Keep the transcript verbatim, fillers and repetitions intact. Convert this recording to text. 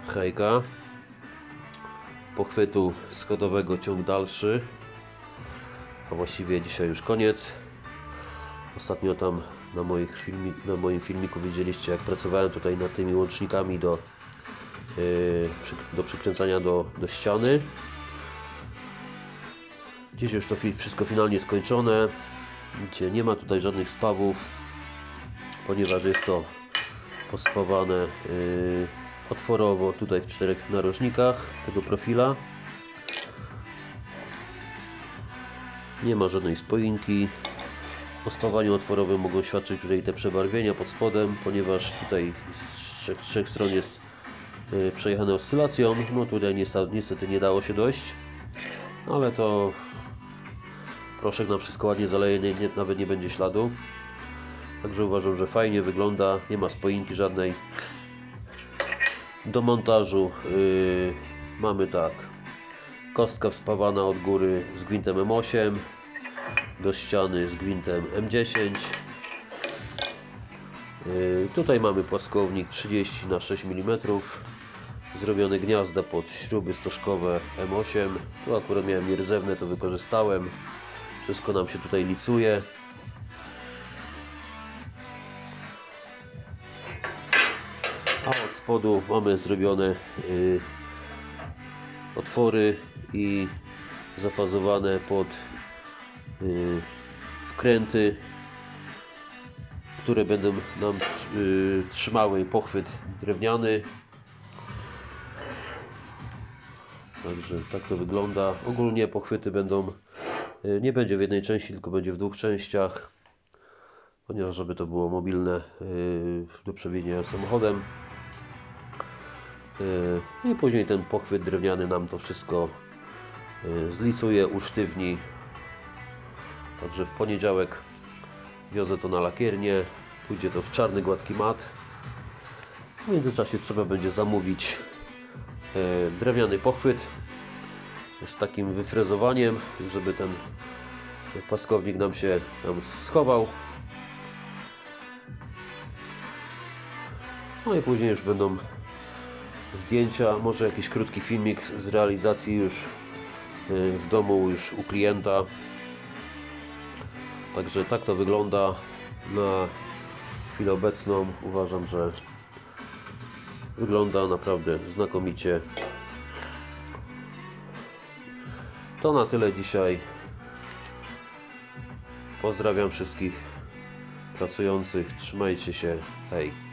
Hejka. Pochwytu schodowego ciąg dalszy. A właściwie dzisiaj już koniec. Ostatnio tam na, moich filmi na moim filmiku widzieliście, jak pracowałem tutaj nad tymi łącznikami do, yy, do przykręcania do, do ściany. Dziś już to wszystko finalnie skończone. Widzicie, nie ma tutaj żadnych spawów, ponieważ jest to pospawane yy, otworowo tutaj w czterech narożnikach tego profila. Nie ma żadnej spoinki. O spawaniu otworowym mogą świadczyć tutaj te przebarwienia pod spodem, ponieważ tutaj z trzech, trzech stron jest yy, przejechane oscylacją. No tutaj niestety, niestety nie dało się dojść, ale to proszek nam wszystko ładnie zaleje, nie, nie, nawet nie będzie śladu. Także uważam, że fajnie wygląda, nie ma spoinki żadnej. Do montażu yy, mamy tak, kostka wspawana od góry z gwintem M osiem, do ściany z gwintem M dziesięć. Yy, tutaj mamy płaskownik trzydzieści na sześć milimetrów, zrobione gniazda pod śruby stożkowe M osiem. Tu akurat miałem nierdzewne, to wykorzystałem. Wszystko nam się tutaj licuje. A od spodu mamy zrobione yy, otwory i zafazowane pod yy, wkręty, które będą nam yy, trzymały pochwyt drewniany. Także tak to wygląda. Ogólnie pochwyty będą, yy, nie będzie w jednej części, tylko będzie w dwóch częściach, ponieważ żeby to było mobilne yy, do przewiezienia samochodem. I później ten pochwyt drewniany nam to wszystko zlicuje, usztywni. Także w poniedziałek wiozę to na lakiernię, pójdzie to w czarny, gładki mat. W międzyczasie trzeba będzie zamówić drewniany pochwyt z takim wyfrezowaniem, żeby ten płaskownik nam się tam schował. No i później już będą zdjęcia, może jakiś krótki filmik z realizacji już w domu, już u klienta. Także tak to wygląda na chwilę obecną. Uważam, że wygląda naprawdę znakomicie. To na tyle dzisiaj. Pozdrawiam wszystkich pracujących. Trzymajcie się. Hej.